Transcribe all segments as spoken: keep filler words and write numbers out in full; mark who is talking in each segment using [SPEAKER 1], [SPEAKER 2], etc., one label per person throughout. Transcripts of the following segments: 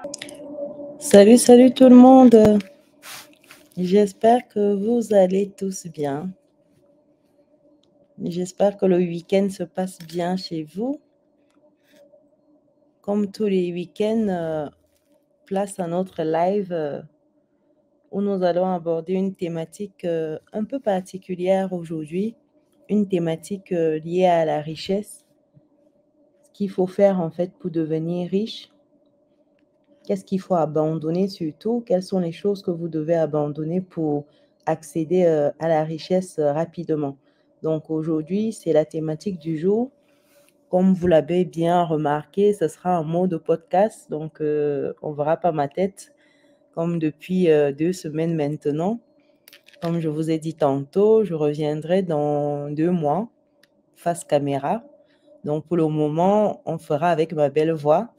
[SPEAKER 1] Salut, salut tout le monde. J'espère que vous allez tous bien. J'espère que le week-end se passe bien chez vous. Comme tous les week-ends, euh, place à notre live euh, où nous allons aborder une thématique euh, un peu particulière aujourd'hui, une thématique euh, liée à la richesse, ce qu'il faut faire en fait pour devenir riche, qu'est-ce qu'il faut abandonner surtout, quelles sont les choses que vous devez abandonner pour accéder euh, à la richesse euh, rapidement. Donc aujourd'hui, c'est la thématique du jour. Comme vous l'avez bien remarqué, ce sera un mode podcast, donc euh, on ne verra pas ma tête comme depuis euh, deux semaines maintenant. Comme je vous ai dit tantôt, je reviendrai dans deux mois face caméra. Donc pour le moment, on fera avec ma belle voix.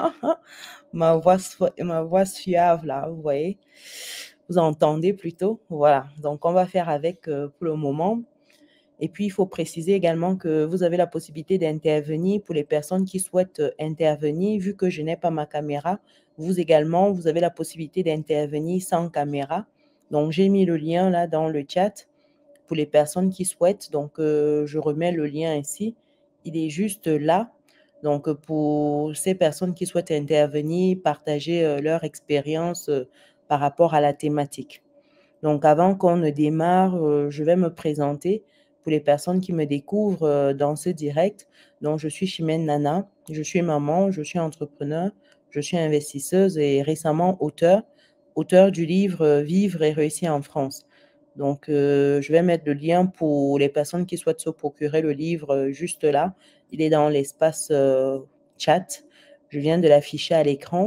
[SPEAKER 1] ma voix, ma voix suave là, vous voyez. Vous entendez plutôt. Voilà. Donc on va faire avec euh, pour le moment. Et puis, il faut préciser également que vous avez la possibilité d'intervenir pour les personnes qui souhaitent euh, intervenir. Vu que je n'ai pas ma caméra, vous également, vous avez la possibilité d'intervenir sans caméra. Donc, j'ai mis le lien là dans le chat pour les personnes qui souhaitent. Donc, euh, je remets le lien ici. Il est juste là. Donc, pour ces personnes qui souhaitent intervenir, partager euh, leur expérience euh, par rapport à la thématique. Donc, avant qu'on ne démarre, euh, je vais me présenter pour les personnes qui me découvrent euh, dans ce direct. Donc, je suis Chimène Nana, je suis maman, je suis entrepreneur, je suis investisseuse et récemment auteur, auteur du livre euh, Vivre et réussir en France. Donc, euh, je vais mettre le lien pour les personnes qui souhaitent se procurer le livre euh, juste là. Il est dans l'espace euh, chat. Je viens de l'afficher à l'écran.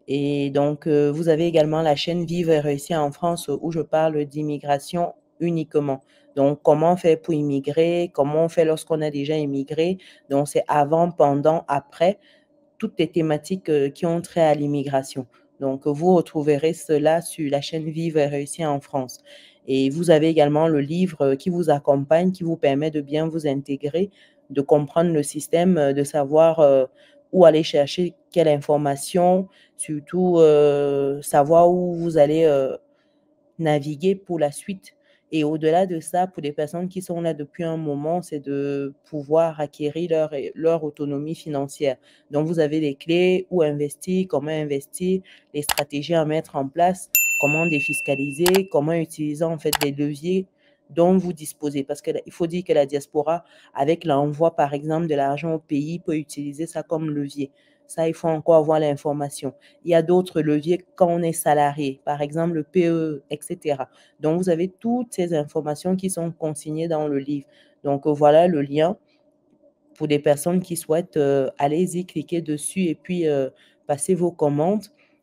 [SPEAKER 1] Et donc, euh, vous avez également la chaîne Vivre et réussir en France où je parle d'immigration uniquement. Donc, comment faire pour immigrer, comment on fait lorsqu'on a déjà immigré. Donc, c'est avant, pendant, après, toutes les thématiques euh, qui ont trait à l'immigration. Donc, vous retrouverez cela sur la chaîne Vivre et réussir en France. Et vous avez également le livre qui vous accompagne, qui vous permet de bien vous intégrer, de comprendre le système, euh, de savoir euh, où aller chercher quelle information, surtout euh, savoir où vous allez euh, naviguer pour la suite. Et au-delà de ça, pour les personnes qui sont là depuis un moment, c'est de pouvoir acquérir leur, leur autonomie financière. Donc, vous avez les clés, où investir, comment investir, les stratégies à mettre en place, comment défiscaliser, comment utiliser en fait les leviers dont vous disposez. Parce qu'il faut dire que la diaspora, avec l'envoi par exemple de l'argent au pays, peut utiliser ça comme levier. Ça, il faut encore avoir l'information. Il y a d'autres leviers quand on est salarié, par exemple le P E E, et cetera. Donc, vous avez toutes ces informations qui sont consignées dans le livre. Donc, voilà le lien pour des personnes qui souhaitent. Euh, allez-y, cliquez dessus et puis euh, passez vos commandes.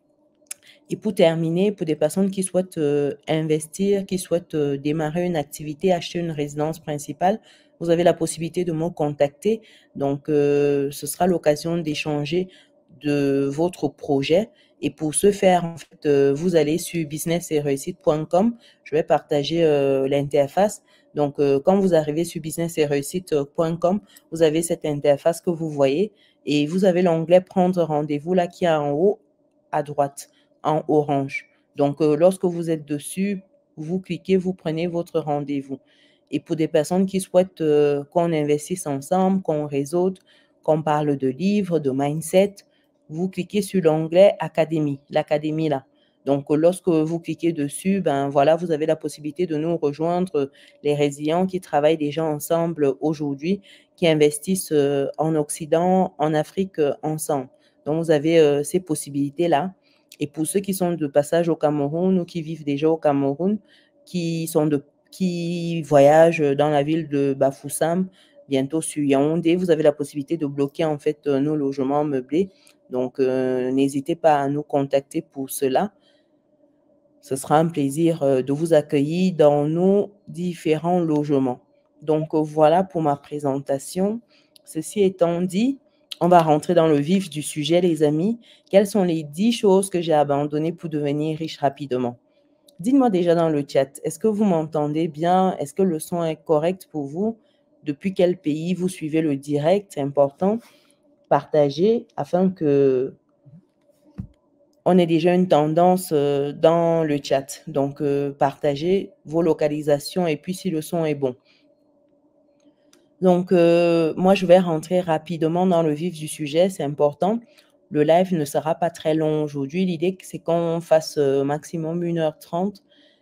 [SPEAKER 1] Et pour terminer, pour des personnes qui souhaitent euh, investir, qui souhaitent euh, démarrer une activité, acheter une résidence principale, vous avez la possibilité de me contacter. Donc, euh, ce sera l'occasion d'échanger de votre projet. Et pour ce faire, en fait, euh, vous allez sur business et réussite point com. Je vais partager euh, l'interface. Donc, euh, quand vous arrivez sur business et réussite point com, vous avez cette interface que vous voyez et vous avez l'onglet prendre rendez-vous là qui est en haut à droite en orange. Donc, euh, lorsque vous êtes dessus, vous cliquez, vous prenez votre rendez-vous. Et pour des personnes qui souhaitent euh, qu'on investisse ensemble, qu'on réseaute, qu'on parle de livres, de mindset, vous cliquez sur l'onglet Académie, l'académie là. Donc, euh, lorsque vous cliquez dessus, ben voilà, vous avez la possibilité de nous rejoindre, les résilients qui travaillent déjà ensemble aujourd'hui, qui investissent euh, en Occident, en Afrique euh, ensemble. Donc, vous avez euh, ces possibilités-là. Et pour ceux qui sont de passage au Cameroun ou qui vivent déjà au Cameroun, qui, sont de, qui voyagent dans la ville de Bafoussam, bientôt sur Yaoundé, vous avez la possibilité de bloquer en fait nos logements meublés. Donc, euh, n'hésitez pas à nous contacter pour cela. Ce sera un plaisir euh, de vous accueillir dans nos différents logements. Donc, euh, voilà pour ma présentation. Ceci étant dit, on va rentrer dans le vif du sujet, les amis. Quelles sont les dix choses que j'ai abandonnées pour devenir riche rapidement? Dites-moi déjà dans le chat, est-ce que vous m'entendez bien? Est-ce que le son est correct pour vous? Depuis quel pays vous suivez le direct? C'est important. Partagez afin que On est déjà une tendance euh, dans le chat. Donc, euh, partagez vos localisations et puis si le son est bon. Donc, euh, moi, je vais rentrer rapidement dans le vif du sujet. C'est important. Le live ne sera pas très long aujourd'hui. L'idée, c'est qu'on fasse euh, maximum une heure trente.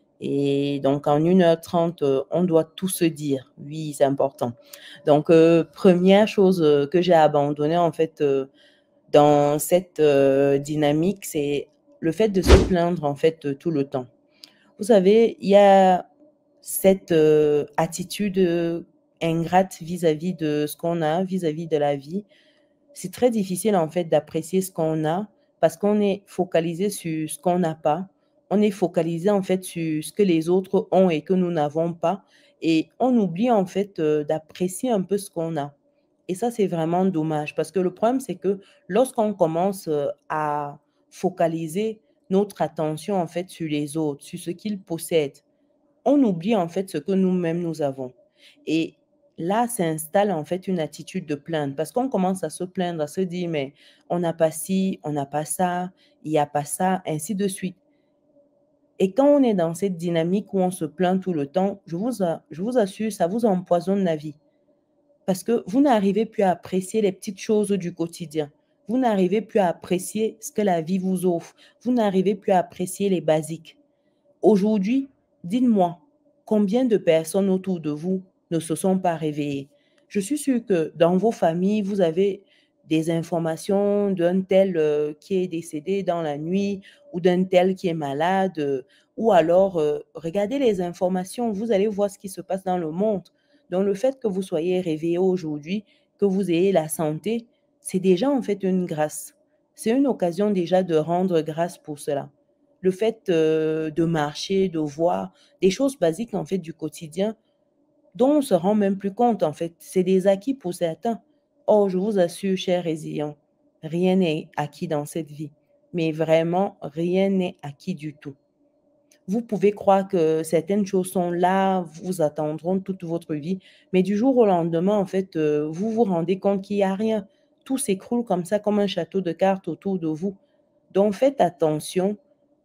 [SPEAKER 1] Et donc, en une heure trente, euh, on doit tout se dire. Oui, c'est important. Donc, euh, première chose euh, que j'ai abandonnée, en fait, euh, dans cette euh, dynamique, c'est le fait de se plaindre, en fait, euh, tout le temps. Vous savez, il y a cette euh, attitude euh, ingrate vis-à-vis de ce qu'on a, vis-à-vis de la vie. C'est très difficile, en fait, d'apprécier ce qu'on a parce qu'on est focalisé sur ce qu'on n'a pas. On est focalisé, en fait, sur ce que les autres ont et que nous n'avons pas. Et on oublie, en fait, euh, d'apprécier un peu ce qu'on a. Et ça, c'est vraiment dommage parce que le problème, c'est que lorsqu'on commence euh, à focaliser notre attention, en fait, sur les autres, sur ce qu'ils possèdent, on oublie, en fait, ce que nous-mêmes nous avons. Et là s'installe, en fait, une attitude de plainte parce qu'on commence à se plaindre, à se dire, mais on n'a pas ci, on n'a pas ça, il n'y a pas ça, ainsi de suite. Et quand on est dans cette dynamique où on se plaint tout le temps, je vous, a- je vous assure, ça vous empoisonne la vie. Parce que vous n'arrivez plus à apprécier les petites choses du quotidien. Vous n'arrivez plus à apprécier ce que la vie vous offre. Vous n'arrivez plus à apprécier les basiques. Aujourd'hui, dites-moi, combien de personnes autour de vous ne se sont pas réveillées? Je suis sûre que dans vos familles, vous avez des informations d'un tel euh, qui est décédé dans la nuit ou d'un tel qui est malade. euh, ou alors, euh, regardez les informations, vous allez voir ce qui se passe dans le monde. Donc, le fait que vous soyez réveillé aujourd'hui, que vous ayez la santé, c'est déjà en fait une grâce. C'est une occasion déjà de rendre grâce pour cela. Le fait euh, de marcher, de voir des choses basiques en fait du quotidien dont on se rend même plus compte en fait. C'est des acquis pour certains. Or, je vous assure, chers résilients, rien n'est acquis dans cette vie. Mais vraiment, rien n'est acquis du tout. Vous pouvez croire que certaines choses sont là, vous attendront toute votre vie, mais du jour au lendemain, en fait, euh, vous vous rendez compte qu'il n'y a rien. Tout s'écroule comme ça, comme un château de cartes autour de vous. Donc, faites attention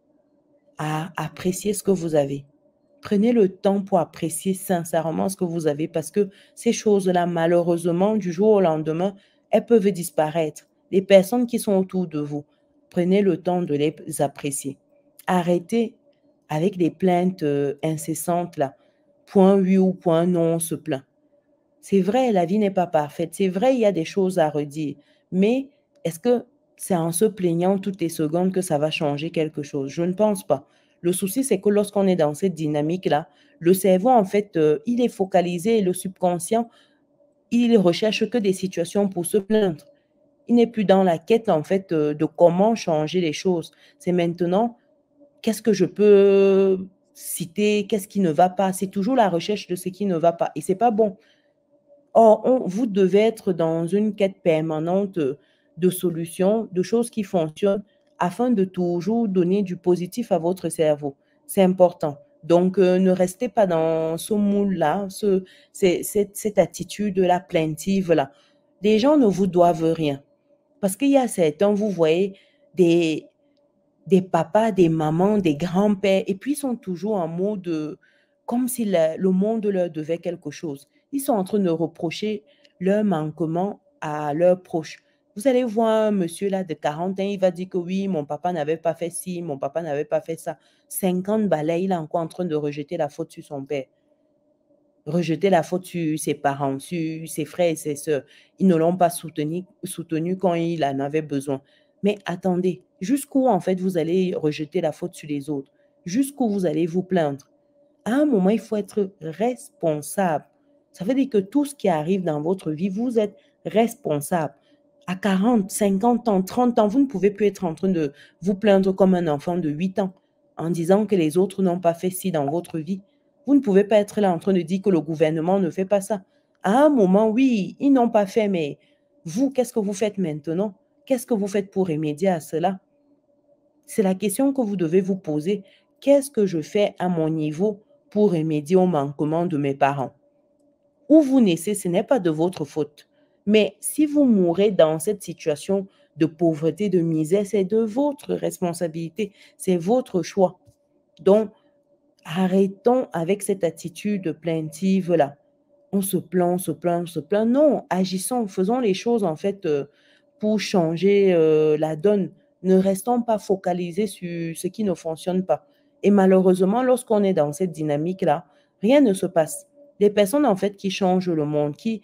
[SPEAKER 1] à apprécier ce que vous avez. Prenez le temps pour apprécier sincèrement ce que vous avez parce que ces choses-là, malheureusement, du jour au lendemain, elles peuvent disparaître. Les personnes qui sont autour de vous, prenez le temps de les apprécier. Arrêtez avec les plaintes euh, incessantes là. Point oui ou point non, on se plaint. C'est vrai, la vie n'est pas parfaite. C'est vrai, il y a des choses à redire. Mais est-ce que c'est en se plaignant toutes les secondes que ça va changer quelque chose? Je ne pense pas. Le souci, c'est que lorsqu'on est dans cette dynamique-là, le cerveau, en fait, euh, il est focalisé et le subconscient, il recherche que des situations pour se plaindre. Il n'est plus dans la quête, en fait, euh, de comment changer les choses. C'est maintenant, qu'est-ce que je peux citer, qu'est-ce qui ne va pas? C'est toujours la recherche de ce qui ne va pas. Et c'est pas bon. Or, on- vous devez être dans une quête permanente de solutions, de choses qui fonctionnent, afin de toujours donner du positif à votre cerveau. C'est important. Donc, euh, ne restez pas dans ce moule-là, ce, c'est- cette, cette attitude-là plaintive-là. Les gens ne vous doivent rien. Parce qu'il y a certains, vous voyez, des, des papas, des mamans, des grands-pères, et puis ils sont toujours en mode euh, comme si la- le monde leur devait quelque chose. Ils sont en train de reprocher leur manquement à leurs proches. Vous allez voir un monsieur là de quarante ans, il va dire que oui, mon papa n'avait pas fait ci, mon papa n'avait pas fait ça. cinquante balais, il est encore en train de rejeter la faute sur son père, rejeter la faute sur ses parents, sur ses frères et ses sœurs. Ils ne l'ont pas soutenu, soutenu quand il en avait besoin. Mais attendez, jusqu'où en fait vous allez rejeter la faute sur les autres? Jusqu'où vous allez vous plaindre? À un moment, il faut être responsable. Ça veut dire que tout ce qui arrive dans votre vie, vous êtes responsable. À quarante, cinquante ans, trente ans, vous ne pouvez plus être en train de vous plaindre comme un enfant de huit ans en disant que les autres n'ont pas fait ci dans votre vie. Vous ne pouvez pas être là en train de dire que le gouvernement ne fait pas ça. À un moment, oui, ils n'ont pas fait, mais vous, qu'est-ce que vous faites maintenant? Qu'est-ce que vous faites pour remédier à cela? C'est la question que vous devez vous poser. Qu'est-ce que je fais à mon niveau pour remédier au manquement de mes parents? Où vous naissez, ce n'est pas de votre faute. Mais si vous mourrez dans cette situation de pauvreté, de misère, c'est de votre responsabilité, c'est votre choix. Donc, arrêtons avec cette attitude plaintive-là. On se plaint, on se plaint, on se plaint. Non, agissons, faisons les choses en fait euh, pour changer euh, la donne. Ne restons pas focalisés sur ce qui ne fonctionne pas. Et malheureusement, lorsqu'on est dans cette dynamique-là, rien ne se passe. Les personnes en fait qui changent le monde, qui,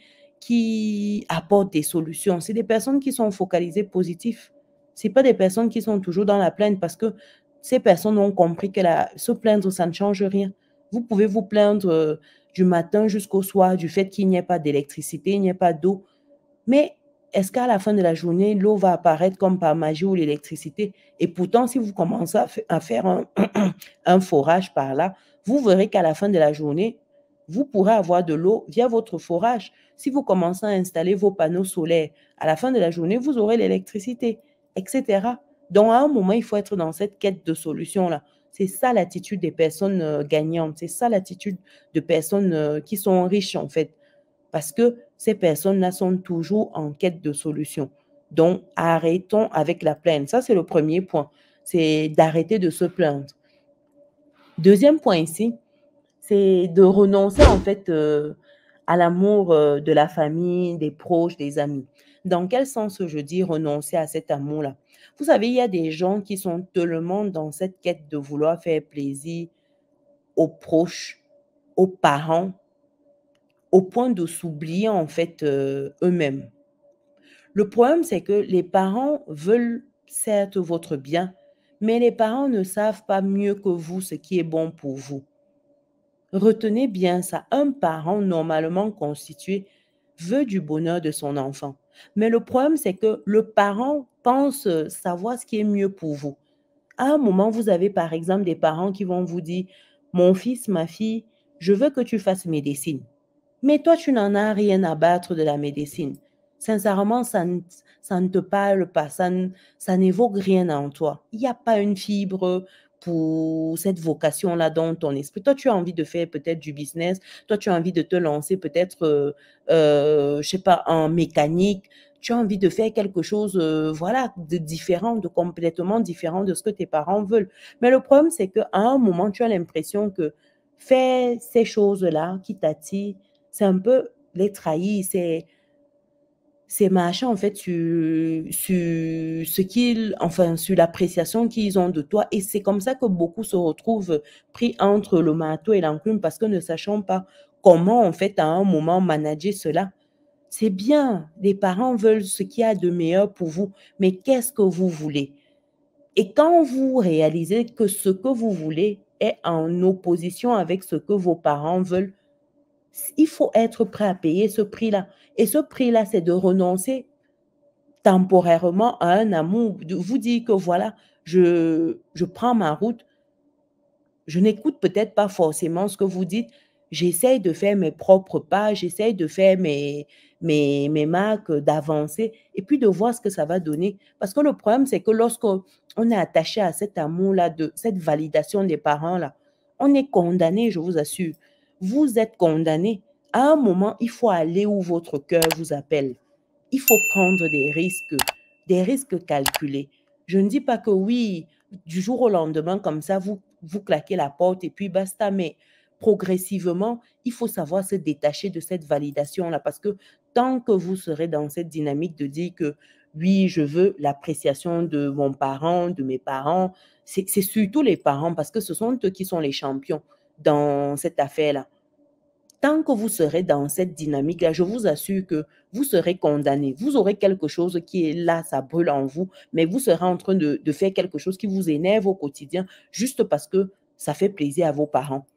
[SPEAKER 1] qui apportent des solutions, c'est des personnes qui sont focalisées positif. C'est pas des personnes qui sont toujours dans la plainte parce que ces personnes ont compris que la, se plaindre, ça ne change rien. Vous pouvez vous plaindre euh, du matin jusqu'au soir du fait qu'il n'y ait pas d'électricité, il n'y ait pas d'eau. Mais est-ce qu'à la fin de la journée, l'eau va apparaître comme par magie ou l'électricité? Et pourtant, si vous commencez à, à faire un, un forage par là, vous verrez qu'à la fin de la journée, vous pourrez avoir de l'eau via votre forage. Si vous commencez à installer vos panneaux solaires, à la fin de la journée, vous aurez l'électricité, et cetera. Donc, à un moment, il faut être dans cette quête de solution-là. C'est ça l'attitude des personnes euh, gagnantes. C'est ça l'attitude de personnes euh, qui sont riches, en fait. Parce que ces personnes-là sont toujours en quête de solution. Donc, arrêtons avec la plainte. Ça, c'est le premier point. C'est d'arrêter de se plaindre. Deuxième point ici, c'est de renoncer en fait euh, à l'amour euh, de la famille, des proches, des amis. Dans quel sens je dis renoncer à cet amour-là? Vous savez, il y a des gens qui sont tellement dans cette quête de vouloir faire plaisir aux proches, aux parents, au point de s'oublier en fait euh, eux-mêmes. Le problème, c'est que les parents veulent certes votre bien, mais les parents ne savent pas mieux que vous ce qui est bon pour vous. Retenez bien ça. Un parent normalement constitué veut du bonheur de son enfant. Mais le problème, c'est que le parent pense savoir ce qui est mieux pour vous. À un moment, vous avez par exemple des parents qui vont vous dire, mon fils, ma fille, je veux que tu fasses médecine. Mais toi, tu n'en as rien à battre de la médecine. Sincèrement, ça ne, ça ne te parle pas, ça, ne, ça n'évoque rien en toi. Il n'y a pas une fibre pour cette vocation-là dans ton esprit. Toi, tu as envie de faire peut-être du business, toi, tu as envie de te lancer peut-être, euh, euh, je sais pas, en mécanique, tu as envie de faire quelque chose, euh, voilà, de différent, de complètement différent de ce que tes parents veulent. Mais le problème, c'est qu'à un moment, tu as l'impression que faire ces choses-là qui t'attirent, c'est un peu les trahir, c'est c'est marcher en fait sur, sur ce qu'ils, enfin, sur l'appréciation qu'ils ont de toi. Et c'est comme ça que beaucoup se retrouvent pris entre le marteau et l'enclume parce que ne sachant pas comment en fait à un moment manager cela. C'est bien, les parents veulent ce qu'il y a de meilleur pour vous, mais qu'est-ce que vous voulez? Et quand vous réalisez que ce que vous voulez est en opposition avec ce que vos parents veulent, il faut être prêt à payer ce prix-là. Et ce prix-là, c'est de renoncer temporairement à un amour, de vous dire que voilà, je, je prends ma route, je n'écoute peut-être pas forcément ce que vous dites, j'essaye de faire mes propres pas, j'essaye de faire mes, mes, mes marques, d'avancer et puis de voir ce que ça va donner. Parce que le problème, c'est que lorsqu'on est attaché à cet amour-là, de cette validation des parents-là, on est condamné, je vous assure. Vous êtes condamné. À un moment, il faut aller où votre cœur vous appelle. Il faut prendre des risques, des risques calculés. Je ne dis pas que oui, du jour au lendemain, comme ça, vous, vous claquez la porte et puis basta, mais progressivement, il faut savoir se détacher de cette validation-là parce que tant que vous serez dans cette dynamique de dire que oui, je veux l'appréciation de mon parent, de mes parents, c'est c'est surtout les parents parce que ce sont eux qui sont les champions dans cette affaire-là. Tant que vous serez dans cette dynamique-là, je vous assure que vous serez condamné. Vous aurez quelque chose qui est là, ça brûle en vous, mais vous serez en train de, de faire quelque chose qui vous énerve au quotidien juste parce que ça fait plaisir à vos parents.